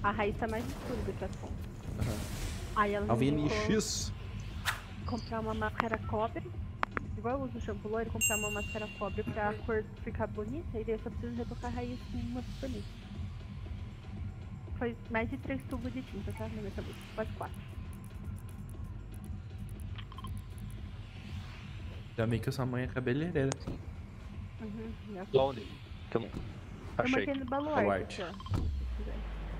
A raiz tá mais escura do que as pontas. Aham. Aí ela Alvin me indicou X. comprar uma máscara cobre. Igual eu uso o shampoo loiro, comprar uma máscara cobre pra cor ficar bonita. E daí eu só preciso retocar a raiz com uma supermista. Foi mais de 3 tubos de tinta, tá? Na minha cabeça. Quase 4. Ainda bem que a sua mãe é cabeleireira. Uhum, já. Onde? Que eu não... Eu Achei. marquei no Baluarte. Baluarte, ó. Se quiser.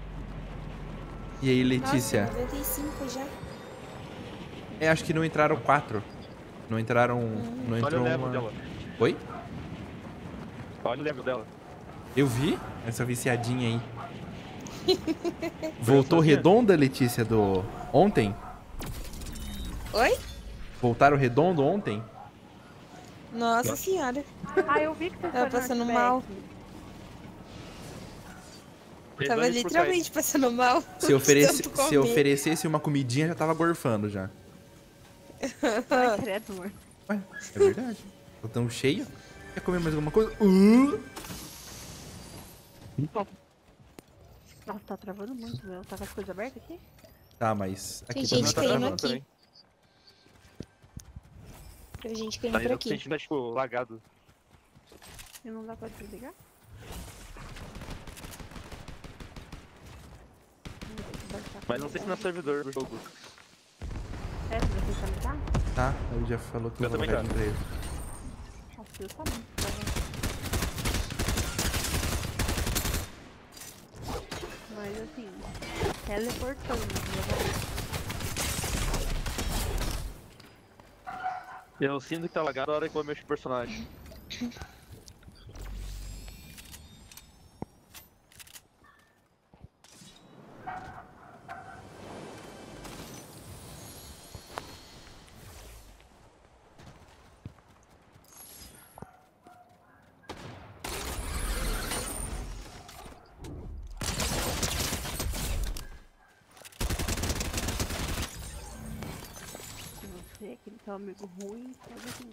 E aí, Nossa, Letícia? 95 já. É, acho que não entraram 4. Não entraram. Não Olha o entrou level uma. dela. Oi? Olha o level dela. Eu vi essa viciadinha aí. Voltou sozinha? redonda, Letícia, do. Ontem? Oi? Voltaram redondo ontem? Nossa senhora. Ah, eu vi que você Tava foi passando no mal. Outback. Tava Redonde por cair. literalmente passando mal. Se, de oferece... tanto Se comer. oferecesse uma comidinha, já tava gorfando já. Ai, credo, amor. Ué, é verdade. Tô tão cheio. Quer comer mais alguma coisa? Nossa, tá travando muito, meu. Tá com as coisas abertas aqui? Tá, mas. Tem Aqui gente também tá caindo travando. aqui. também. Tem gente caindo Tá por indo aqui. sentindo, tipo, lagado. E não dá pra desligar? Mas não sei se no servidor do jogo. É, se você tá me dá? Tá, ele já falou que Eu eu vou também dar já. pra ele. Nossa, eu tá muito travando. Mas assim, teleportando, né? Eu sinto que tá lagado a hora que eu mexo o personagem. Você, aquele teu amigo ruim, pode assim.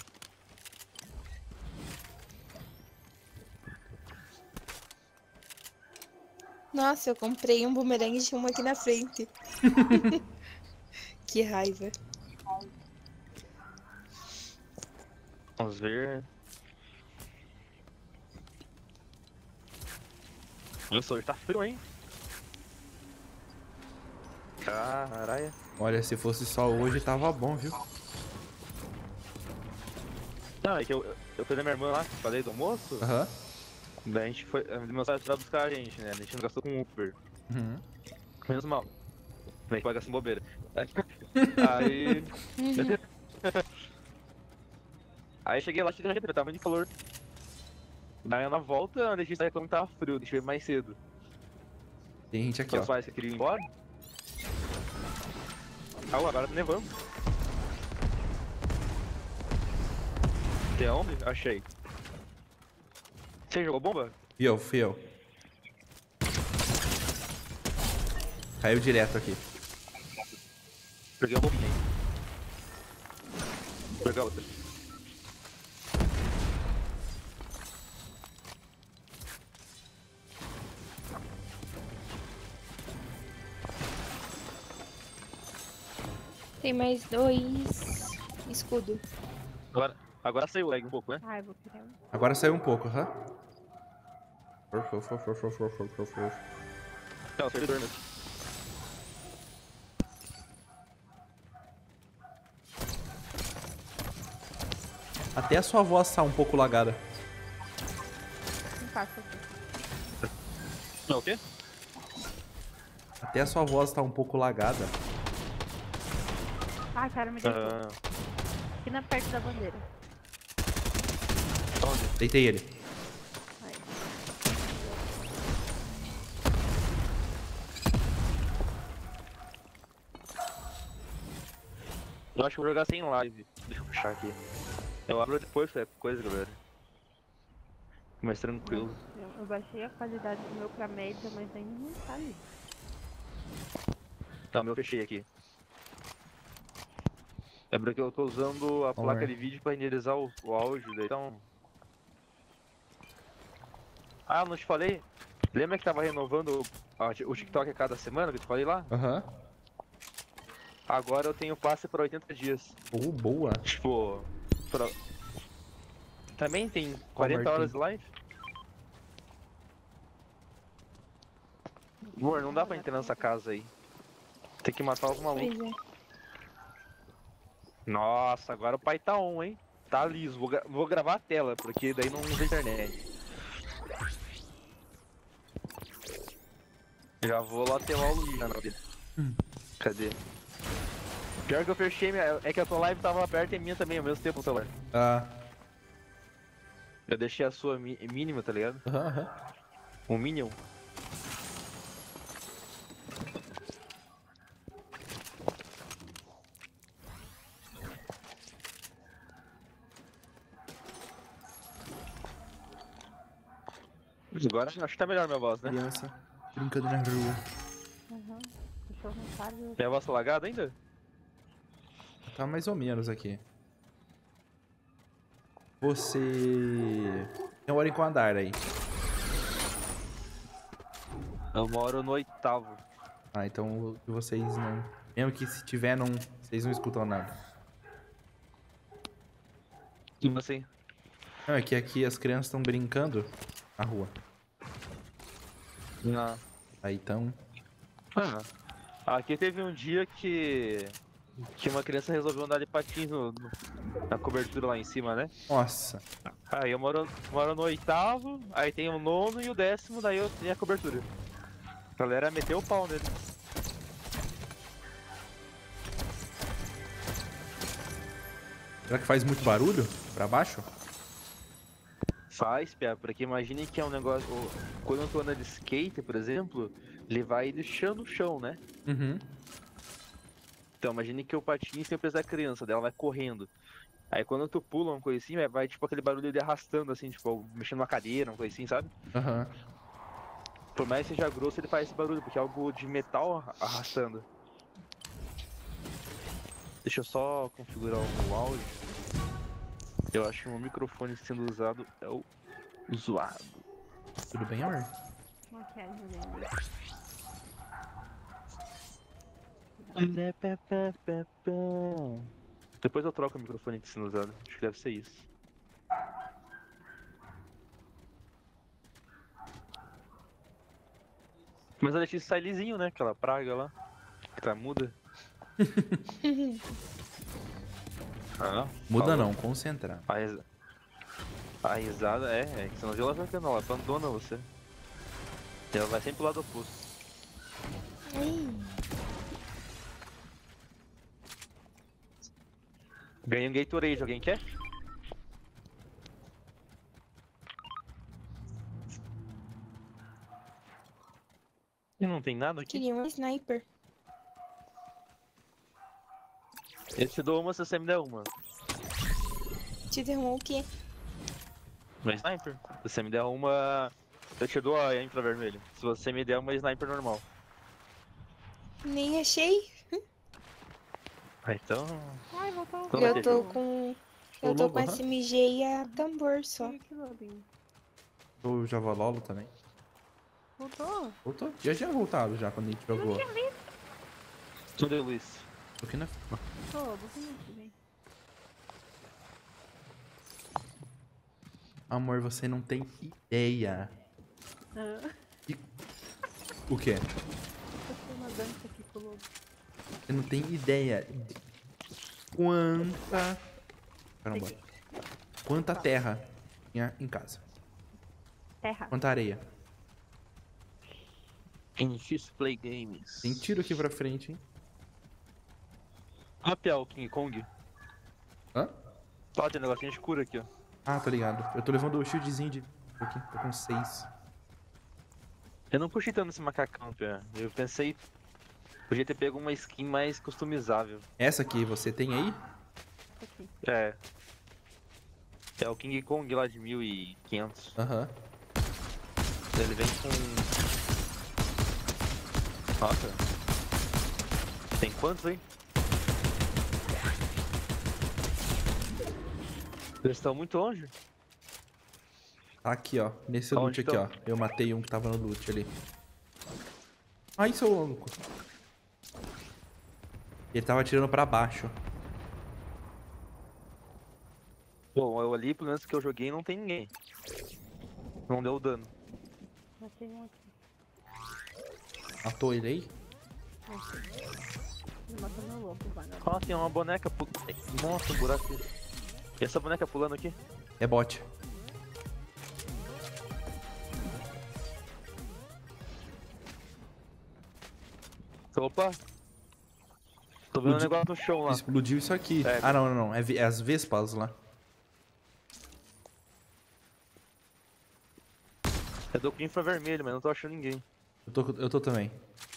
Nossa, eu comprei um bumerangue e tinha uma aqui na frente. Que raiva. Vamos ver. Nossa, hoje tá frio, hein? Caralho. Olha, se fosse só hoje, tava bom, viu? Não, é que eu fui da minha irmã lá, falei do almoço. Aham. Daí a gente foi. Meu pai foi buscar a gente, né? A gente não gastou com Uber. Uhum. Menos mal. A gente vai gastar com bobeira. Aí. Aí cheguei lá, tava muito calor. Daí na volta, a gente saiu reclamando que tava frio, deixa eu ver mais cedo. Tem gente aqui, Seus ó. pais que queriam ir embora. Ah, agora tá nevando. Tem onde? Achei. Você jogou bomba? Fui eu. Caiu direto aqui. Peguei uma bombinha aí. Vou pegar outra. Tem mais 2 escudo. Agora saiu o lag um pouco, né? Ah, eu vou querer um. Agora saiu um pouco, aham. Não, servidor mesmo. Até a sua voz tá um pouco lagada. Não passa aqui. Não, o quê? Até a sua voz tá um pouco lagada. Ah, cara, me deitou. Ah, Aqui na perto da bandeira. onde? Deitei ele. Aí. Eu acho que vou jogar sem live. Deixa eu puxar aqui. Eu abro depois qualquer coisa, galera. Mais tranquilo. Eu baixei a qualidade do meu pra média, mas ainda não tá ali. Tá, o meu eu fechei aqui. É porque eu tô usando a placa de vídeo pra renderizar o áudio, daí então... Ah, não te falei? Lembra que tava renovando o TikTok a cada semana, que eu te falei lá? Aham. Agora eu tenho passe por 80 dias. Oh, boa. Tipo, pra- também tem Qual 40 horas Martin? de live. Amor, não dá pra entrar nessa casa aí. Tem que matar os malucos. Pois é. Nossa, agora o pai tá on, hein? Tá liso. Vou gravar a tela, porque daí não usa internet. Já vou lá ter o Luiz na dele. Cadê? Pior que eu fechei, é que a tua live tava aberta e a minha também, ao mesmo tempo no celular. Ah. Eu deixei a sua mínima, tá ligado? Aham, aham. O Minion. Agora acho que tá melhor minha voz, né? Criança brincando na rua. Uhum. Cachorro não para. Minha voz tá lagada ainda? Tá mais ou menos aqui. Você... Eu moro em qual andar aí? Eu moro no 8º. Ah, então vocês não... Mesmo que se tiver, não... vocês não escutam nada. Tipo assim. Não, é que aqui as crianças estão brincando na rua. Não. Aí então... Aqui teve um dia que uma criança resolveu andar de patins na cobertura lá em cima, né? Nossa. Aí eu moro no 8º, aí tem o 9º e o 10º, daí eu tenho a cobertura. A galera meteu o pau nele. Será que faz muito barulho pra baixo? Faz, Pia, porque imagine que é um negócio. Quando tu anda de skate, por exemplo, ele vai deixando o chão, né? Uhum. Então imagine que o patins tem o peso da criança, dela vai correndo. Aí quando tu pula uma coisa assim, vai tipo aquele barulho de arrastando, assim, tipo, mexendo na cadeira, uma coisa assim, sabe? Aham. Por mais que seja grosso, ele faz esse barulho, porque é algo de metal arrastando. Deixa eu só configurar o áudio. Eu acho que o microfone sendo usado é o zoado. Tudo bem, amor? Maquiagem dele. Depois eu troco o microfone que sendo usado. Acho que deve ser isso. Mas a Letícia sai lisinho, né? Aquela praga lá. Que tá muda. Ah, Muda falou. não, concentrar. A risada é que você não viu ela jogando, ela abandona você. E ela vai sempre pro lado oposto. Ai, Ganhei um Gatorade, alguém quer? E não tem nada aqui? queria um sniper. Eu te dou uma se você me der uma. Te derrumou o quê? Uma sniper. Se você me der uma, eu te dou a infravermelho. Se você me der uma sniper normal. Nem achei. Ah, então. Ai, voltou. Então vai Eu ter tô jogo. com. Ô, Eu tô louco, com aham. SMG e a tambor só. Ai, que lobinho. O Javalolo também. Voltou? Voltou? Já tinha voltado já quando a gente jogou. Tudo é Luiz. Tô aqui na... Tô, bonito, vem. Amor, você não tem ideia. Ah, O quê? eu tô uma dança aqui com o lobo. Você não tem ideia de quanta... Caramba. Quanta terra tinha em casa. Terra. Quanta areia. Em X-Play Games. Tem tiro aqui pra frente, hein? Ah, Pia, o King Kong. Hã? Ó, tem um negocinho de cura aqui, ó. Ah, tô ligado. Eu tô levando o shieldzinho de... Aqui, tô com 6. Eu não curti tanto esse macacão, Pia. Eu pensei. Podia ter pego uma skin mais customizável. Essa aqui você tem aí? Aqui. É. É o King Kong lá de 1500. Aham. Ele vem com. Nossa. Tem quantos aí? Eles estão muito longe. Tá aqui, ó. Nesse Aonde loot aqui, estão? ó. Eu matei um que tava no loot ali. Ai, seu louco. Ele tava atirando pra baixo. Bom, eu ali, pelo menos que eu joguei, não tem ninguém. Não deu dano. Matei um aqui. Matou ele aí? Ele matou meu lobo, vagabundo. Ah, tem uma boneca pulando. Nossa, um buraco aqui. E essa boneca pulando aqui? É bot. Opa! Tô vendo um Explodiu- negócio no chão lá. Explodiu isso aqui. É. Ah, não, não, não. É as vespas lá. Eu tô com infravermelho, mas não tô achando ninguém. Eu tô também.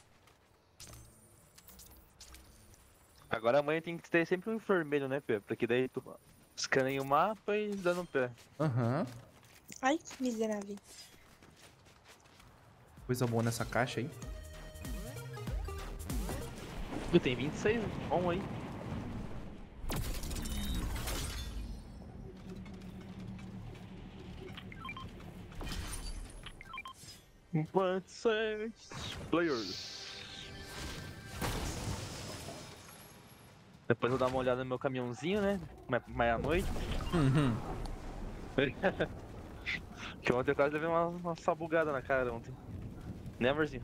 Agora amanhã tem que ter sempre um infravermelho, né, Pê? Porque daí tu escaneia o mapa e dá no pé. Aham. Ai, que miserável. Coisa boa nessa caixa aí. E tem 26, bom aí. Plant 6 players. Depois eu dar uma olhada no meu caminhãozinho, né? Mais à noite. Uhum. Que ontem eu quase levei uma sabugada na cara ontem. Né, amorzinho?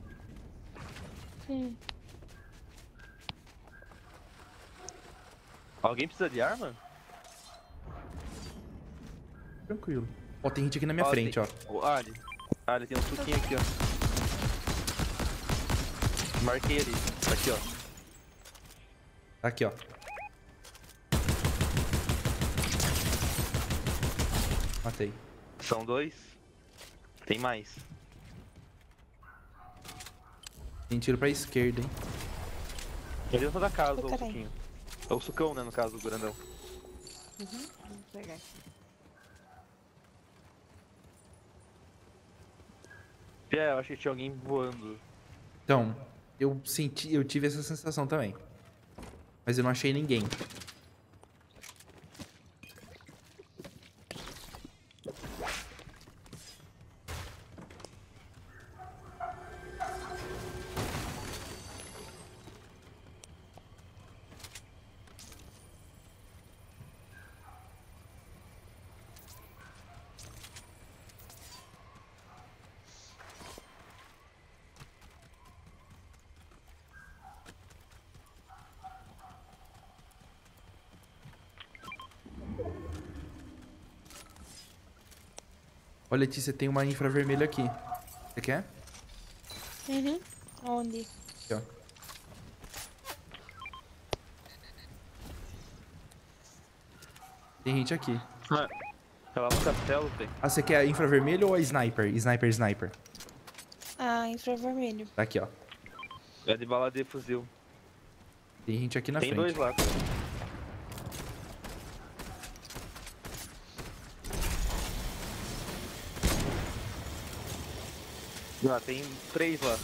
Alguém precisa de arma? Tranquilo. Ó, tem gente aqui na minha frente, ó. O Ali. Ali, tem um suquinho aqui, ó. Marquei ali. Tá aqui, ó. Tá aqui, ó. Matei. São 2. Tem mais. Tem tiro pra esquerda, hein? Ele dentro da casa, Ô, o caralho. suquinho. É o sucão, né, no caso, o grandão. Vou pegar aqui. É, eu achei que tinha alguém voando. Então, eu tive essa sensação também. Mas eu não achei ninguém. Olha, Letícia, tem uma infravermelha aqui. Você quer? Uhum. Onde? Aqui, ó. Tem gente aqui. Ah, tá lá no castelo, tem. Ah, você quer a infravermelho ou a sniper? Sniper. Ah, infravermelho. Tá aqui, ó. É de bala de fuzil. Tem gente aqui na Tem frente. 2 lá, cara. Ah, tem 3 lá.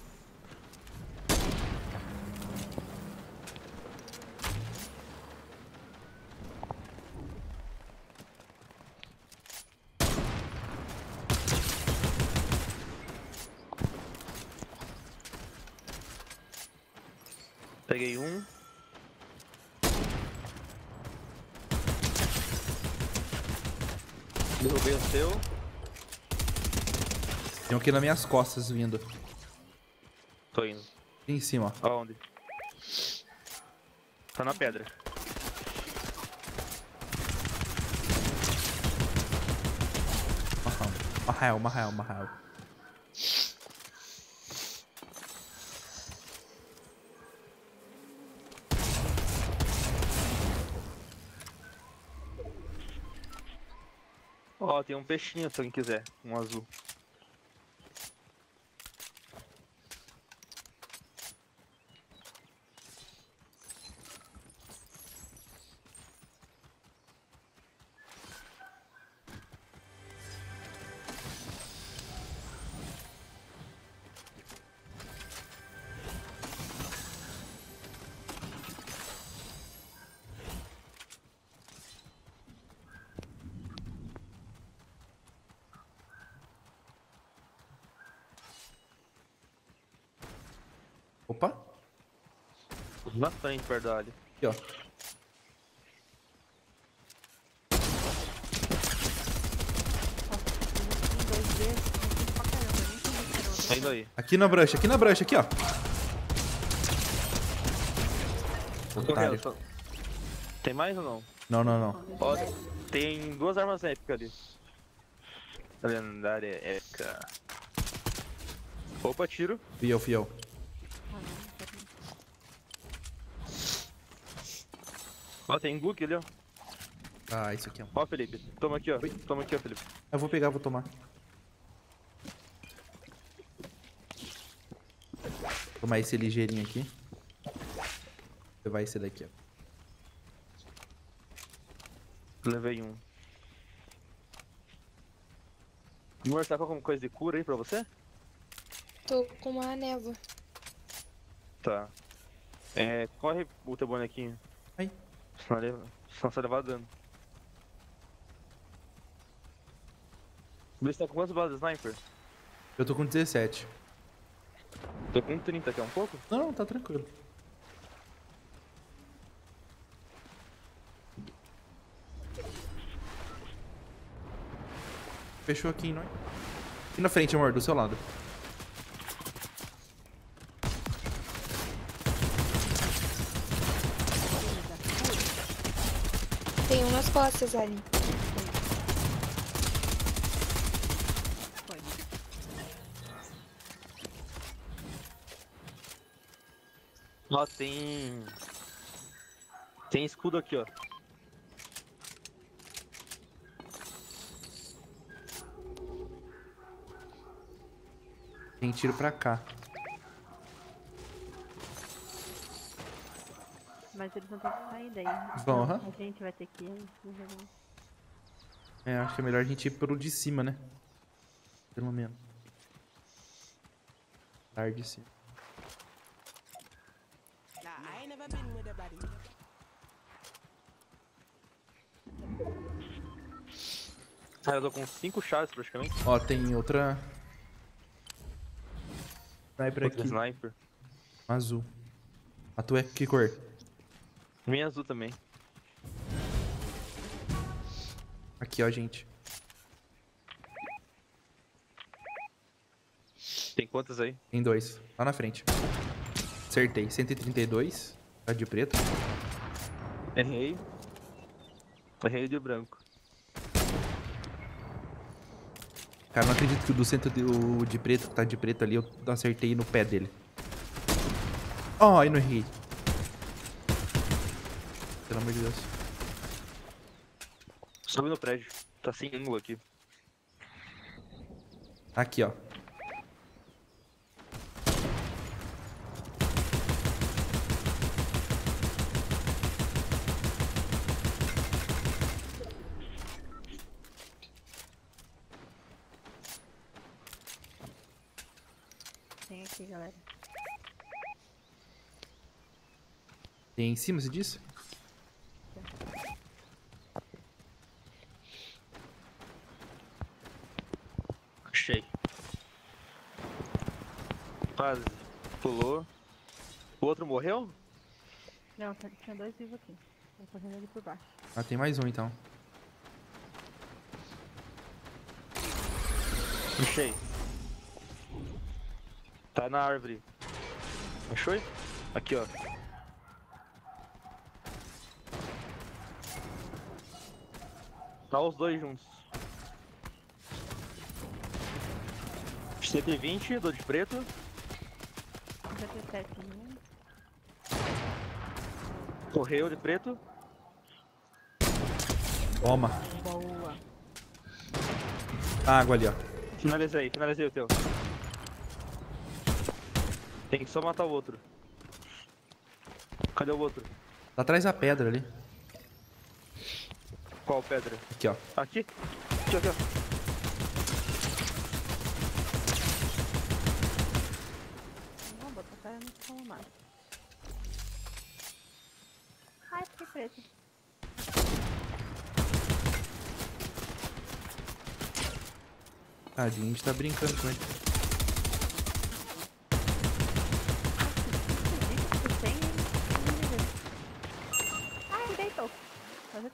Peguei um. Derrubei o seu. Tem um aqui nas minhas costas vindo. Tô indo. Aqui em cima, ó. Aonde? Tá na pedra. Mahal. Ó, tem um peixinho se alguém quiser. Um azul. Opa. Na frente, perto da área. Aqui, ó. Em 2D, difícil pra caramba. Eu nem entendi que era uma Tá indo aí. Aqui na brush, aqui, ó. Otário. Correndo, tem mais ou não? Não, não, não. Ó, tem 2 armas épicas ali. Lendária épica. Opa, tiro. Fiel, fiel. Ah, não, pera aí. Ó, tem Glook ali, ó. Ah, isso aqui, ó. Ó, Felipe. Toma aqui, ó. Toma aqui, ó, Felipe. Eu vou pegar, vou tomar. Vou tomar esse ligeirinho aqui. Você vai esse daqui, ó. Levei um. Amor, tá com alguma coisa de cura aí pra você? Tô com uma névoa. Tá. Corre o teu bonequinho. Ai. Senão você vai levar dano. Você tá com quantas balas de sniper? Eu tô com 17. Tô com 30, quer um pouco? Não, não, tá tranquilo. Fechou aqui, não é? Aqui na frente, amor, do seu lado. Tem um nas costas ali. Foi. Ó, tem... Tem escudo aqui, ó. Tem tiro pra cá. Mas eles vão ter que sair daí. Vão, aham. A gente vai ter que ir. É, acho que é melhor a gente ir pelo de cima, né? Pelo menos. Tarde de cima. Nah, I ain't never been with a body. Ah, eu tô com 5 chaves praticamente. Ó, tem outra... Sniper Outro aqui. sniper. Azul. A tua é que cor? Minha azul também. Aqui, ó, gente. Tem quantas aí? Tem 2. Lá na frente. Acertei. 132. Tá de preto. Errei. Errei de branco. Cara, não acredito que o do centro o de preto, que tá de preto ali, eu acertei no pé dele. Ó, aí não errei. Pelo amor de Deus. Sobe no prédio. Tá sem ângulo aqui. Aqui, ó. Tem aqui, galera. Tem em cima, você disse? Achei. Quase. Pulou. O outro morreu? Não, tinha 2 vivos aqui. Tô correndo ali por baixo. Ah, tem mais um, então. Achei. Tá na árvore. Achou? Aqui, ó. Tá os dois juntos. 120, dou de preto. 57 em um. Correu de preto. Toma. Boa. Água ali, ó. Finalizei o teu. Tem que só matar o outro. Cadê o outro? Lá atrás da pedra ali. Qual pedra? Aqui, ó. Aqui? Aqui, aqui, ó. Não, botar a cara no chão mais. Ai, fiquei preto. Tadinho, a gente tá brincando com ele.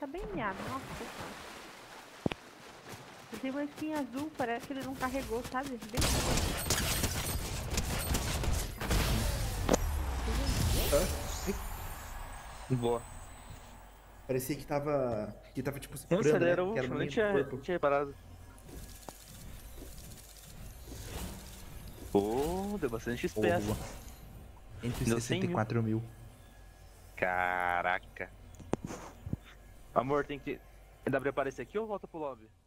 bem miado, nossa senhora. Eu tenho uma skin azul, parece que ele não carregou, sabe? Bem... Boa. Parecia que tava tipo Nossa, segurando, ele né? era o Que era no último, nem meio do tinha, corpo. nem tinha reparado. Pô, deu bastante Pô, XP. boa. Deu 100 mil. 164 mil. Caraca. Amor, tem que... Dá pra aparecer aqui ou volta pro lobby?